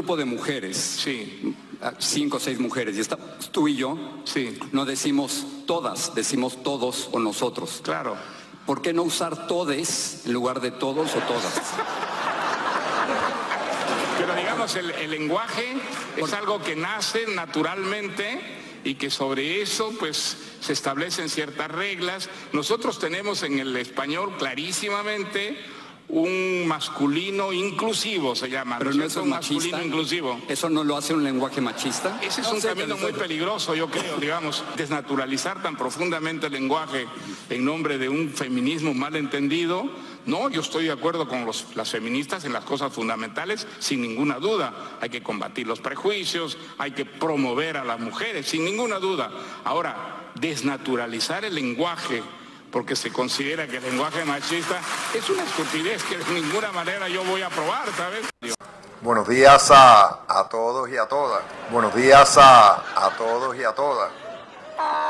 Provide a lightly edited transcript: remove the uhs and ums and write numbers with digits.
grupo de mujeres, Sí. 5 o 6 mujeres, y tú y yo, Sí. no decimos todas, decimos todos o nosotros. Claro. ¿Por qué no usar todes en lugar de todos o todas? Pero digamos, el lenguaje es algo que nace naturalmente y que sobre eso pues se establecen ciertas reglas. Nosotros tenemos en el español clarísimamente un masculino inclusivo, se llama. Pero no es un masculino machista. Inclusivo. ¿Eso no lo hace un lenguaje machista? Ese es un camino muy peligroso, yo creo, digamos, desnaturalizar tan profundamente el lenguaje en nombre de un feminismo mal entendido. No, yo estoy de acuerdo con las feministas en las cosas fundamentales, sin ninguna duda. Hay que combatir los prejuicios, hay que promover a las mujeres, sin ninguna duda. Ahora, desnaturalizar el lenguaje porque se considera que el lenguaje machista es una estupidez que de ninguna manera yo voy a aprobar, ¿sabes? Buenos días a todos y a todas. Buenos días a todos y a todas.